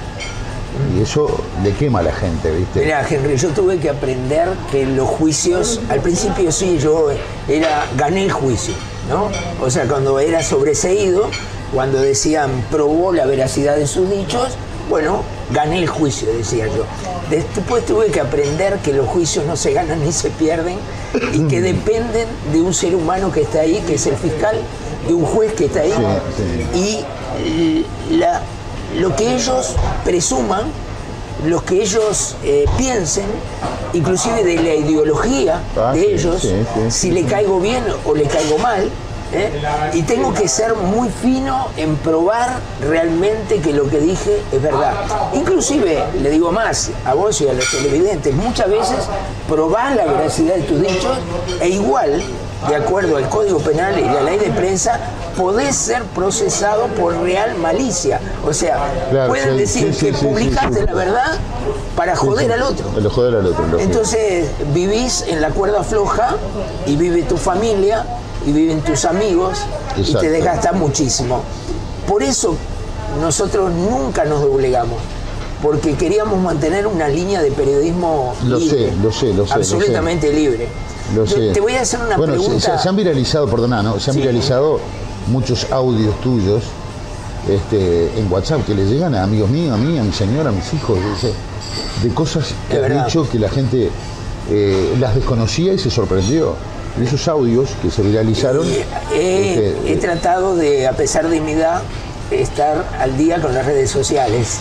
Y eso le quema a la gente, ¿viste? Mirá, Henry, yo tuve que aprender que los juicios, al principio sí, yo era, gané el juicio, ¿no? O sea, cuando era sobreseído, cuando decían probó la veracidad de sus dichos, bueno, gané el juicio, decía yo. Después tuve que aprender que los juicios no se ganan ni se pierden y que dependen de un ser humano que está ahí, que es el fiscal, de un juez que está ahí. Sí, sí. Y la, lo que ellos presuman, lo que ellos eh, piensen, inclusive de la ideología ah, de sí, ellos, sí, sí, si sí, le sí. caigo bien o le caigo mal, ¿Eh? y tengo que ser muy fino en probar realmente que lo que dije es verdad. Inclusive, le digo más a vos y a los televidentes, muchas veces probás la veracidad de tus dichos e igual, de acuerdo al Código Penal y la ley de prensa, podés ser procesado por real malicia. O sea, claro, pueden sí, decir sí, que sí, publicaste sí, sí, la verdad para joder sí, sí, al otro. Para joder al otro. Entonces, vivís en la cuerda floja y vive tu familia y viven tus amigos. Exacto. Y te desgasta muchísimo. Por eso nosotros nunca nos doblegamos, porque queríamos mantener una línea de periodismo lo libre, sé, lo sé, lo sé, absolutamente lo sé. libre. Lo Yo sé. Te voy a hacer una bueno, pregunta. Se, se han viralizado, perdona, ¿no? Se han sí. viralizado muchos audios tuyos este, en WhatsApp que le llegan a amigos míos, a mí, a mi señora, a mis hijos, de, de cosas que has verdad. dicho que la gente eh, las desconocía y se sorprendió. Esos audios que se viralizaron. He, este, he tratado de, a pesar de mi edad, estar al día con las redes sociales.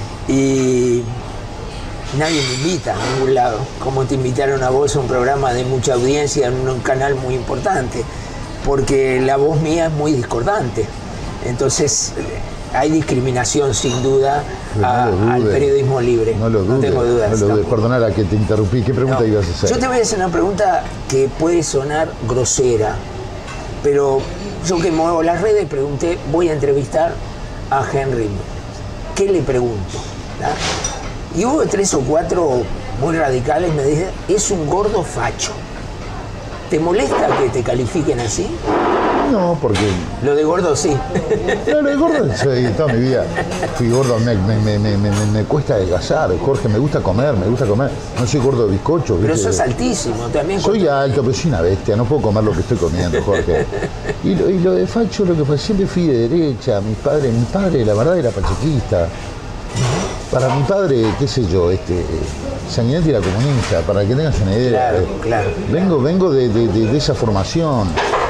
Y nadie me invita a ningún lado. Como te invitaron a vos a un programa de mucha audiencia en un canal muy importante. Porque la voz mía es muy discordante. Entonces hay discriminación sin duda a, no al periodismo libre. No lo dudes, no tengo dudas. No lo dudes. Perdonara que te interrumpí. ¿Qué pregunta no, ibas a hacer? Yo te voy a hacer una pregunta que puede sonar grosera, pero yo que muevo las redes pregunté, voy a entrevistar a Henry. ¿Qué le pregunto? ¿No? Y hubo tres o cuatro muy radicales, me dicen, es un gordo facho. ¿Te molesta que te califiquen así? No, porque... Lo de gordo sí. No, lo de gordo, sí, toda mi vida fui gordo, me, me, me, me, me, me cuesta adelgazar, Jorge, me gusta comer, me gusta comer. No soy gordo de bizcocho. Pero sos altísimo también. Soy corto. alto, pero soy una bestia, no puedo comer lo que estoy comiendo, Jorge. Y lo, y lo de facho, lo que fue, siempre fui de derecha, mis padres, mi padre, la verdad, era pachequista. Para mi padre, qué sé yo, este, Sanguinetti era comunista, para que tengas una idea. Claro, claro. Vengo, vengo de, de, de, de esa formación.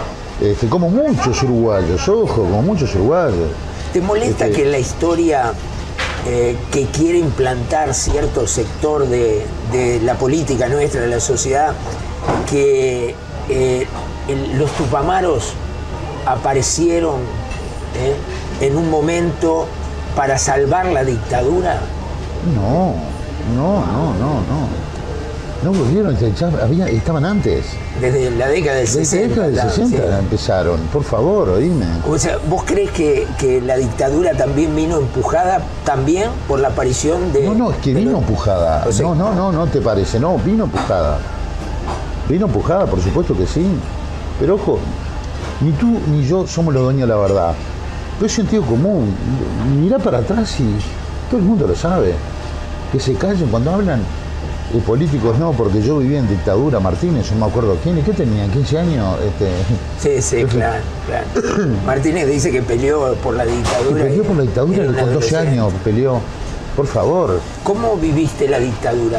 Este, como muchos uruguayos, ojo, como muchos uruguayos. ¿Te molesta este, que la historia eh, que quiere implantar cierto sector de, de la política nuestra, de la sociedad, que eh, el, los tupamaros aparecieron eh, en un momento para salvar la dictadura? No, no, no, no, no. No volvieron, ya había, estaban antes. Desde la década del sesenta. Desde la década del sesenta sí. Empezaron, por favor, oíme. O sea, ¿vos crees que, que la dictadura también vino empujada también por la aparición de... No, no, es que vino los... empujada. O sea, no, no, no, no te parece, no, vino empujada. Vino empujada, por supuesto que sí. Pero ojo, ni tú ni yo somos los dueños de la verdad. Pero es sentido común. Mirá para atrás y todo el mundo lo sabe. Que se callen cuando hablan. Y políticos no, porque yo vivía en dictadura, Martínez, no me acuerdo quién, ¿qué tenía? ¿quince años? Este... Sí, sí, Entonces... claro, claro. Martínez dice que peleó por la dictadura. Y peleó por la dictadura, y con doce años peleó. Por favor. ¿Cómo viviste la dictadura?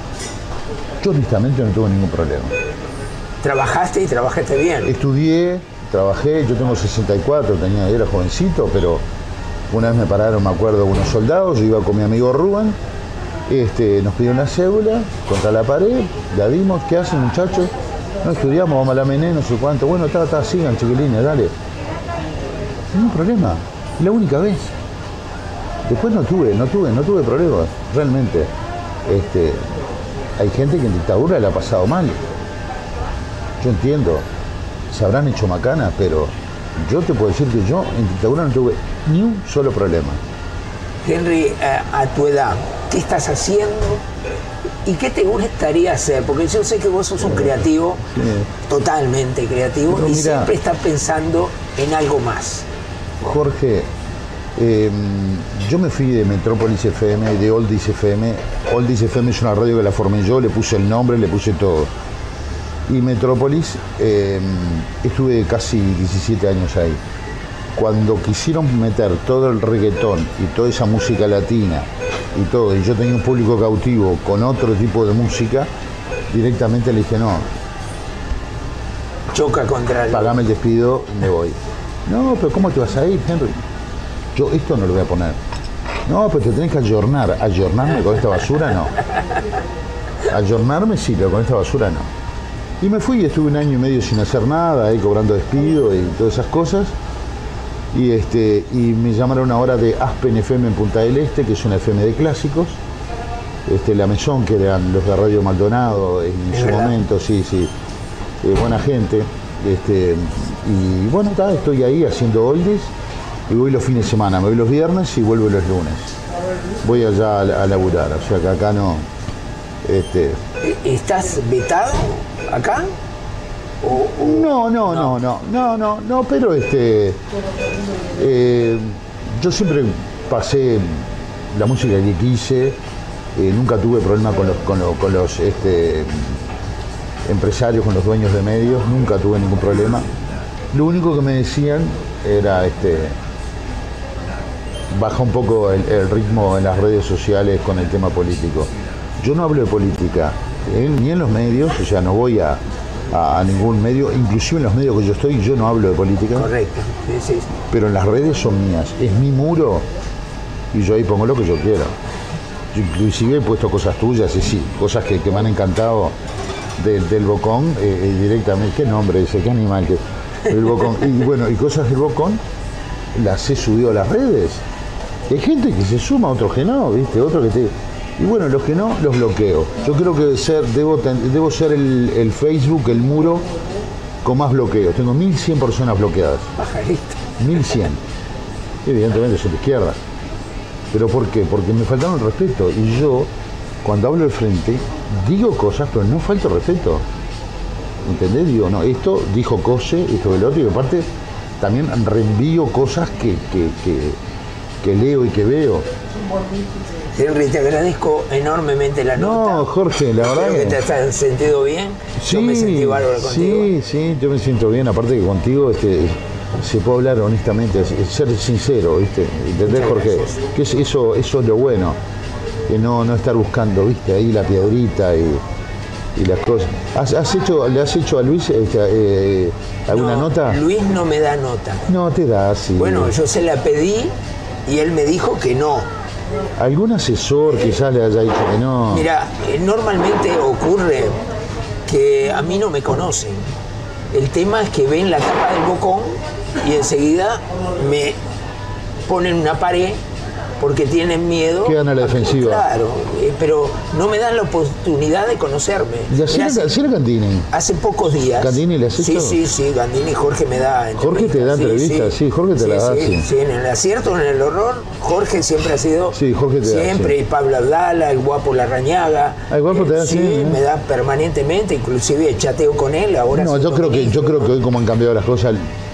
Yo honestamente no tuve ningún problema. ¿Trabajaste y trabajaste bien? Estudié, trabajé, yo tengo sesenta y cuatro, tenía, era jovencito, pero una vez me pararon, me acuerdo, unos soldados, yo iba con mi amigo Rubén. Este, nos pidió una cédula contra la pared, la dimos, ¿qué hacen muchachos? No estudiamos, vamos a la mené, no sé cuánto. Bueno, está, está, sigan chiquilines, dale. Ningún problema, la única vez. Después no tuve, no tuve, no tuve problemas, realmente. Este, hay gente que en dictadura le ha pasado mal. Yo entiendo, se habrán hecho macanas, pero yo te puedo decir que yo en dictadura no tuve ni un solo problema. Henry, a, a tu edad, ¿qué estás haciendo? ¿Y qué te gustaría hacer? Porque yo sé que vos sos un creativo, sí. totalmente creativo, Pero y mira, siempre estás pensando en algo más. Jorge, eh, yo me fui de Metrópolis F M, de Oldies F M. Oldies F M es una radio que la formé yo, le puse el nombre, le puse todo. Y Metrópolis, eh, estuve casi diecisiete años ahí. Cuando quisieron meter todo el reggaetón y toda esa música latina y todo, y yo tenía un público cautivo con otro tipo de música, directamente le dije no. Choca contra el... Pagame el despido y me voy. No, pero ¿cómo te vas a ir, Henry? Yo esto no lo voy a poner. No, pero te tenés que ayornar. ¿Ayornarme con esta basura? No. Ayornarme sí, pero con esta basura no. Y me fui y estuve un año y medio sin hacer nada, ahí cobrando despido y todas esas cosas. Y, este, y me llamaron ahora de Aspen F M en Punta del Este, que es una F M de clásicos. Este, la Mesón, que eran los de Radio Maldonado en su verdad? momento, sí, sí. Eh, buena gente. Este, y bueno, ta, estoy ahí haciendo oldies y voy los fines de semana. Me voy los viernes y vuelvo los lunes. Voy allá a, a laburar, o sea que acá no... Este... ¿Estás vetado acá? O, o... No, no, no, no, no, no, no, pero este, eh, yo siempre pasé la música que quise, eh, nunca tuve problema con los, con los, con los este, empresarios, con los dueños de medios, nunca tuve ningún problema. Lo único que me decían era, este, baja un poco el, el ritmo en las redes sociales con el tema político. Yo no hablo de política, eh, ni en los medios, o sea, no voy a... A, a ningún medio, inclusive en los medios que yo estoy, yo no hablo de política. Correcto, sí, sí. Pero en las redes son mías, es mi muro y yo ahí pongo lo que yo quiero. Yo inclusive he puesto cosas tuyas, y sí, cosas que, que me han encantado del, del Bocón, eh, directamente, qué nombre ese, qué animal que el Bocón. Y bueno, y cosas del Bocón las he subido a las redes. Hay gente que se suma, otros que no, ¿viste? Otro que te... Y bueno, los que no, los bloqueo. Yo creo que ser, debo, debo ser el, el Facebook, el muro, con más bloqueos. Tengo mil cien personas bloqueadas. mil cien. Evidentemente soy de izquierda. ¿Pero por qué? Porque me faltaron el respeto. Y yo, cuando hablo al frente, digo cosas, pero no falta el respeto. ¿Entendés? Digo, no, esto dijo Cose, esto del otro, y aparte también reenvío cosas que, que, que, que leo y que veo. Henry, te agradezco enormemente la nota. No, Jorge, la verdad que... ¿Te has sentido bien? Sí, yo me sentí bárbaro contigo. Sí, sí, yo me siento bien. Aparte que contigo este, se puede hablar honestamente, ser sincero, ¿viste? ¿Entendés, Jorge? Que es, eso, eso es lo bueno. Que no, no estar buscando, ¿viste? Ahí la piedrita y... y las cosas. ¿Has, has hecho, ¿Le has hecho a Luis este, eh, alguna no, nota? Luis no me da nota. No, te da, sí. Bueno, yo se la pedí y él me dijo que no. ¿Algún asesor eh, quizás le haya dicho que no? Mira, eh, normalmente ocurre que a mí no me conocen. El tema es que ven la tapa del Bocón y enseguida me ponen una pared porque tienen miedo. Quedan a la defensiva. Claro, eh, pero no me dan la oportunidad de conocerme. ¿Y así era Gandini? Hace pocos días. ¿Gandini le has hecho? Sí, sí, sí, Gandini, Jorge me da entrevistas. Jorge te da entrevistas, sí, sí, Jorge te sí, la da, sí, sí. Sí, en el acierto, en el horror, Jorge siempre ha sido. Sí, Jorge te siempre, da, sí. Y Pablo Abdala, el guapo Larrañaga. El guapo te da, sí. Sí, me ¿eh? da permanentemente, inclusive chateo con él ahora. No, yo creo que, yo creo que hoy como han cambiado las cosas.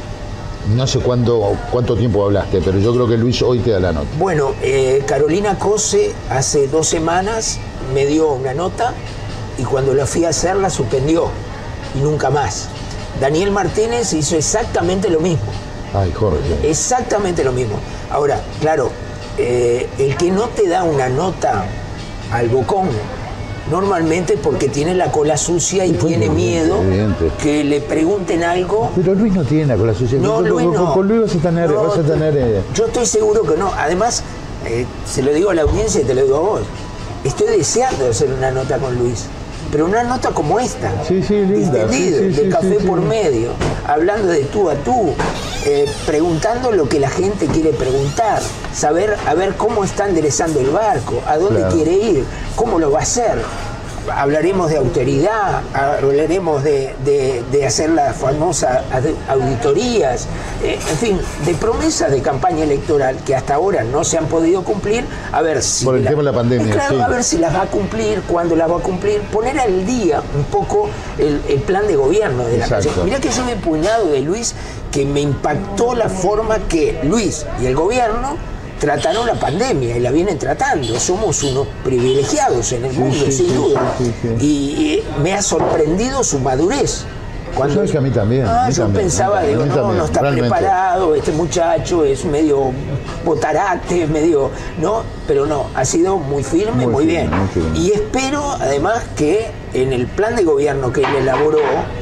No sé cuánto, cuánto tiempo hablaste, pero yo creo que Luis hoy te da la nota. Bueno, eh, Carolina Cose hace dos semanas me dio una nota y cuando la fui a hacer la suspendió y nunca más. Daniel Martínez hizo exactamente lo mismo. Ay, Jorge. Exactamente lo mismo. Ahora, claro, eh, el que no te da una nota al Bocón, normalmente porque tiene la cola sucia y sí, tiene miedo evidente. Que le pregunten algo. Pero Luis no tiene la cola sucia. No, con, Luis con, no. Con Luis vas a tener... No, vas a tener eh... Yo estoy seguro que no. Además, eh, se lo digo a la audiencia y te lo digo a vos. Estoy deseando hacer una nota con Luis. Pero una nota como esta. Sí, sí, linda. Distendido, sí, sí, de sí, café sí, por sí. medio. Hablando de tú a tú. Eh, preguntando lo que la gente quiere preguntar. Saber a ver cómo está enderezando el barco. A dónde Claro. quiere ir. Cómo lo va a hacer. Hablaremos de autoridad, hablaremos de, de, de hacer las famosas auditorías, eh, en fin, de promesas de campaña electoral que hasta ahora no se han podido cumplir, a ver si... Por el la, tema de la pandemia, claro, sí. A ver si las va a cumplir, cuándo las va a cumplir, poner al día un poco el, el plan de gobierno de la nación. Mirá que yo me he puñado de Luis, que me impactó la forma que Luis y el gobierno trataron la pandemia y la vienen tratando. Somos unos privilegiados en el Sí, mundo, sí, sin sí, duda. sí, sí, sí. Y, y me ha sorprendido su madurez. Cuando sabes que a mí también. Ah, a mí yo también, pensaba, a mí digo, no, también, no está realmente. preparado, este muchacho es medio botarate, medio, ¿no? Pero no, ha sido muy firme, muy, Muy bien. firme, muy firme. Y espero, además, que en el plan de gobierno que él elaboró,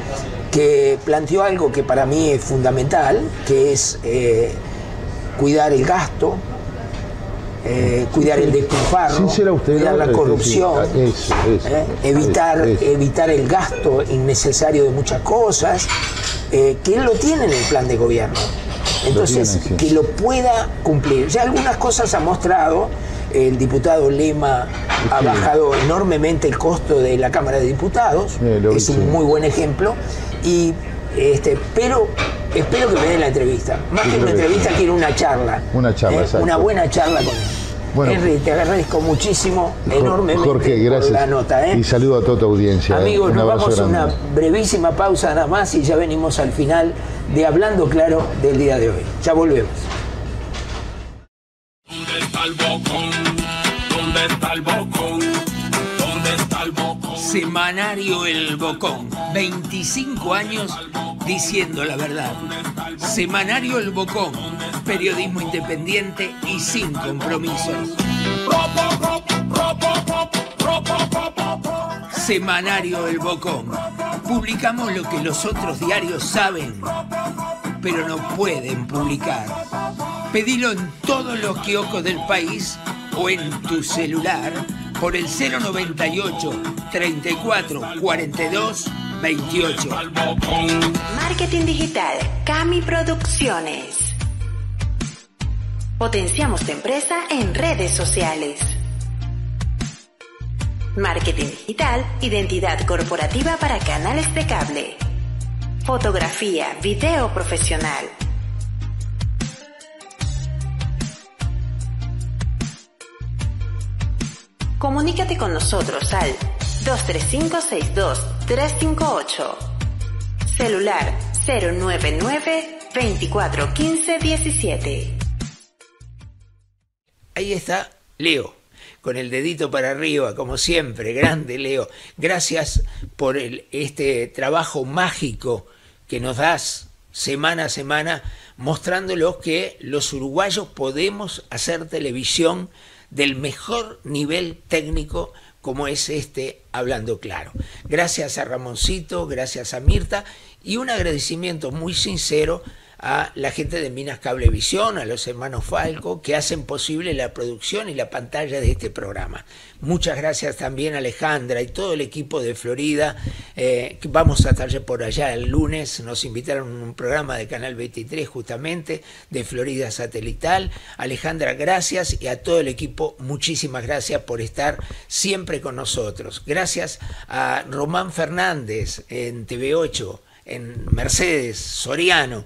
que planteó algo que para mí es fundamental, que es eh, cuidar el gasto, Eh, cuidar el despilfarro, cuidar la corrupción, eso, eso, eh, evitar, eso, eso. evitar el gasto innecesario de muchas cosas, eh, que él lo tiene en el plan de gobierno. Entonces, tiene, sí. que lo pueda cumplir. Ya algunas cosas ha mostrado, el diputado Lema ha Sí. bajado enormemente el costo de la Cámara de Diputados, Sí, lo es vi, un sí. muy buen ejemplo, y este, pero espero que me den la entrevista. Más Sí, que una creo que entrevista, sí. quiero una charla. Una charla, Eh, exacto. Una buena charla con él. Bueno, Henry, te agradezco muchísimo, enormemente Jorge, gracias. por la nota. ¿eh? Y saludo a toda tu audiencia. Amigos, Un nos abrazo vamos a una grande. brevísima pausa nada más y ya venimos al final de Hablando Claro del día de hoy. Ya volvemos. ¿Dónde está el bocón? ¿Dónde está el bocón? ¿Dónde está el bocón? Semanario El Bocón, veinticinco años diciendo la verdad. Semanario El Bocón, periodismo independiente y sin compromisos. Semanario El Bocón. Publicamos lo que los otros diarios saben, pero no pueden publicar. Pedilo en todos los kioscos del país o en tu celular por el cero noventa y ocho, treinta y cuatro, cuarenta y dos, veintiocho. Marketing digital, Cami Producciones. Potenciamos tu empresa en redes sociales. Marketing digital, identidad corporativa para canales de cable. Fotografía, video profesional. Comunícate con nosotros al dos tres cinco, seis dos, tres cinco ocho. Celular cero nueve nueve, veinticuatro quince diecisiete. Ahí está Leo, con el dedito para arriba, como siempre. Grande, Leo. Gracias por el, este trabajo mágico que nos das semana a semana, mostrándolos que los uruguayos podemos hacer televisión del mejor nivel técnico como es este Hablando Claro. Gracias a Ramoncito, gracias a Mirta y un agradecimiento muy sincero a la gente de Minas Cablevisión, a los hermanos Falco, que hacen posible la producción y la pantalla de este programa. Muchas gracias también a Alejandra y todo el equipo de Florida, eh, que vamos a estar por allá el lunes, nos invitaron a un programa de Canal veintitrés justamente, de Florida Satelital. Alejandra, gracias, y a todo el equipo, muchísimas gracias por estar siempre con nosotros. Gracias a Román Fernández en T V ocho, en Mercedes, Soriano,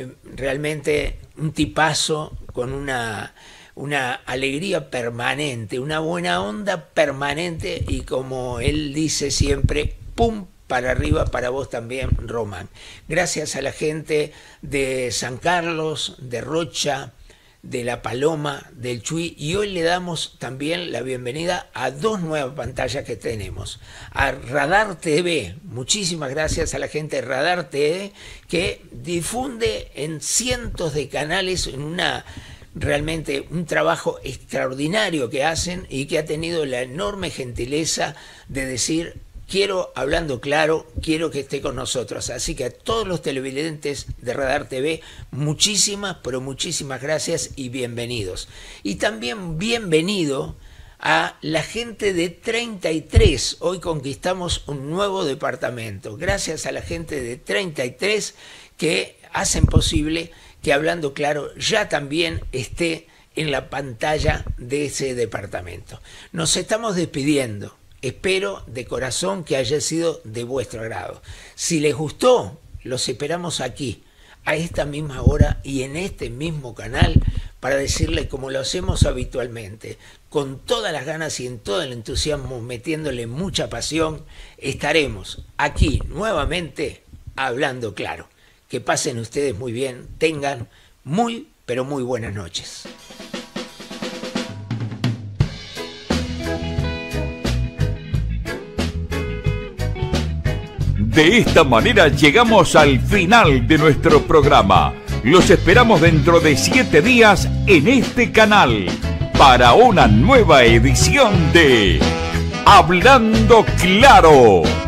realmente un tipazo con una, una alegría permanente, una buena onda permanente y como él dice siempre, ¡pum! Para arriba para vos también, Román. Gracias a la gente de San Carlos, de Rocha, de La Paloma, del Chuy, y hoy le damos también la bienvenida a dos nuevas pantallas que tenemos. A Radar T V, muchísimas gracias a la gente de Radar T V que difunde en cientos de canales en una realmente un trabajo extraordinario que hacen y que ha tenido la enorme gentileza de decir: quiero, Hablando Claro, quiero que esté con nosotros. Así que a todos los televidentes de Radar T V, muchísimas, pero muchísimas gracias y bienvenidos. Y también bienvenido a la gente de treinta y tres. Hoy conquistamos un nuevo departamento. Gracias a la gente de treinta y tres que hacen posible que Hablando Claro ya también esté en la pantalla de ese departamento. Nos estamos despidiendo. Espero de corazón que haya sido de vuestro agrado. Si les gustó, los esperamos aquí, a esta misma hora y en este mismo canal, para decirle, como lo hacemos habitualmente, con todas las ganas y en todo el entusiasmo, metiéndole mucha pasión, estaremos aquí nuevamente Hablando Claro. Que pasen ustedes muy bien, tengan muy, pero muy buenas noches. De esta manera llegamos al final de nuestro programa. Los esperamos dentro de siete días en este canal para una nueva edición de Hablando Claro.